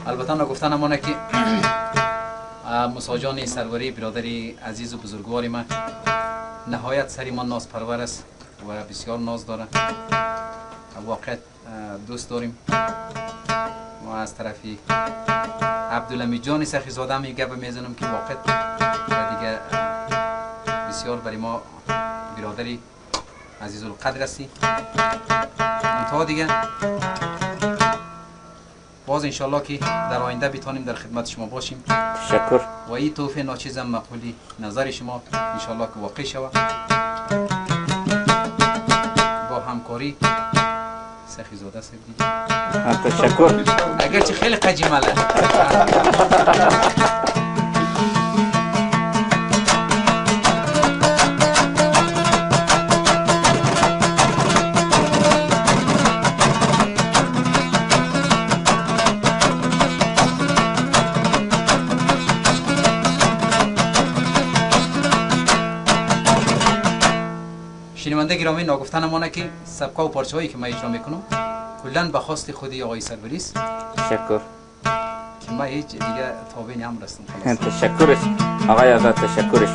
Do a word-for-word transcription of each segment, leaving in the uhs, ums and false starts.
البته نگفتن امانه که مساجان سروری برادری عزیز و بزرگواری من نهایت سری من ناز پرور است و بسیار ناز داره. واقعا دوست داریم. و از طرفی عبدالحمید جان سخی زاده می گپ میزنم که واقعا دیگه بسیار برای ما برادری عزیز القدر هستی. منتها دیگه باز انشالله که در آینده بتانیم در خدمت شما باشیم. تشکر. و این توفیق ناچیزم مقبولی نظر شما انشالله که واقع شود با همکاری سخی زاده سب دیگه. تشکر. اگرچه خیلی قجیمله. شنونده گرامی، ناگفتن امانه که سبکا و پارچه هایی که من اجرا میکنم کلن به خواست خودی آقای سروری است. تشکر. که من هیچ دیگه تابع نیم رستم. تشکرش آقای آزاد، تشکرش.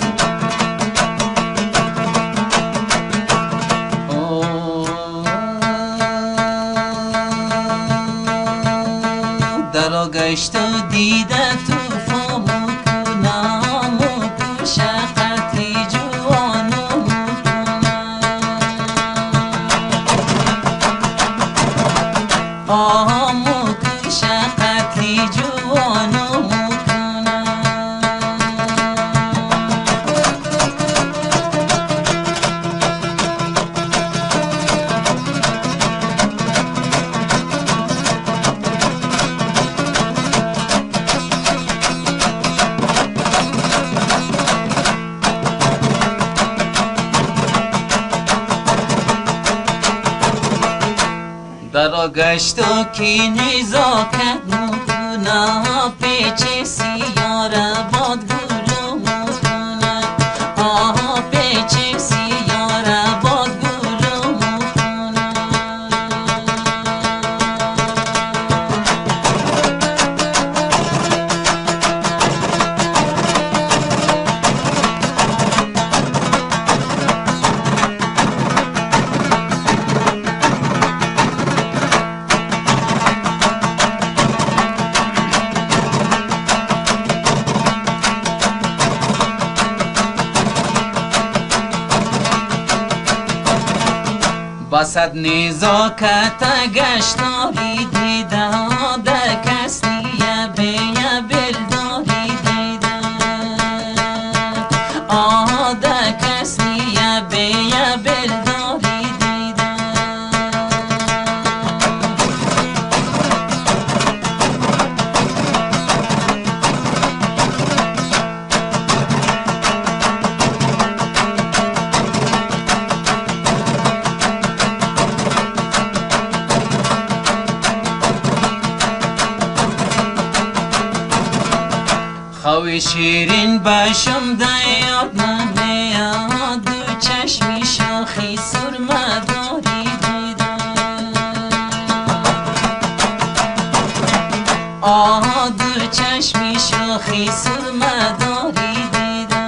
درا گشت و دیده تو گشت و کی نزاکت مکنه پیچ سیاره باد گلو مکنه آها پیچ سیاره باد گلو مکنه بسد نزاکت گشتاری دیده ده کس نیه بیه بلداری دیده آه ده کس نیه بیه بلداری دیده خوی شیرین باشم دیاد نمیاد دو چشمی شاخی سرمه داری دیده آه دو چشمی شاخی سرمه داری دیده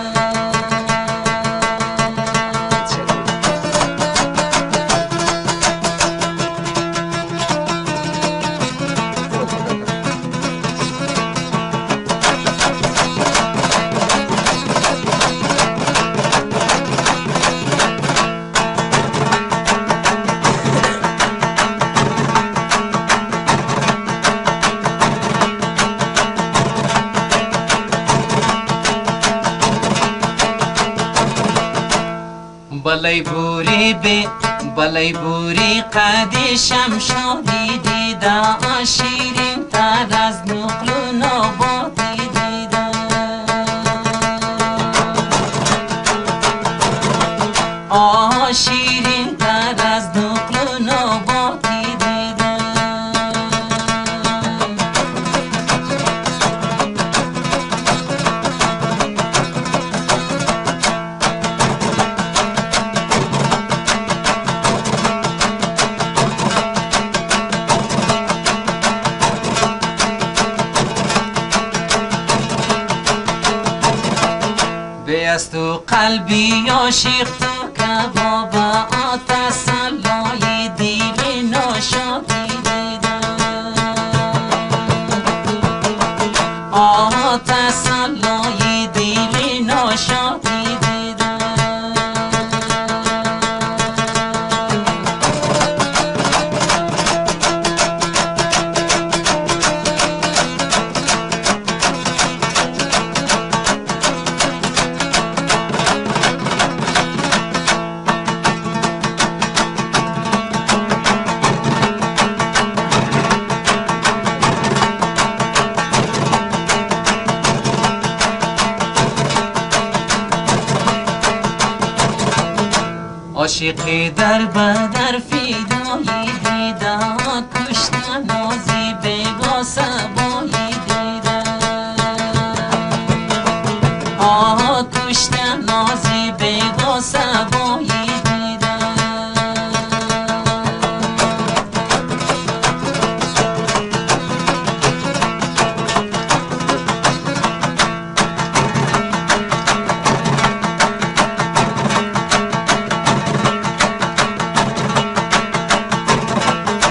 بلای بوری بی بلای بوری قدی شمشادی دیده شیرین تر از نقل و نباتی دیده آه شیرین تر از نقل و نباتی دیده دست و قلبی عاشق تو کباب تسلای دل ناشادی دیدم آه تسلای دل ناشادی دیدم عاشقی در بدر فیدایی دیدم کشتن نازی بگا سبایی دیدم آه کشتن نازی بگا سبایی دیدم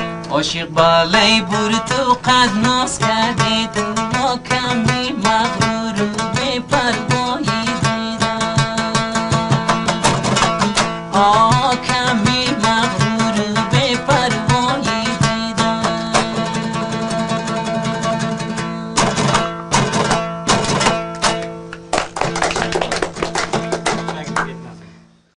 عاشق بالای بور تو قد ناز کردی تو ما کمی مغرور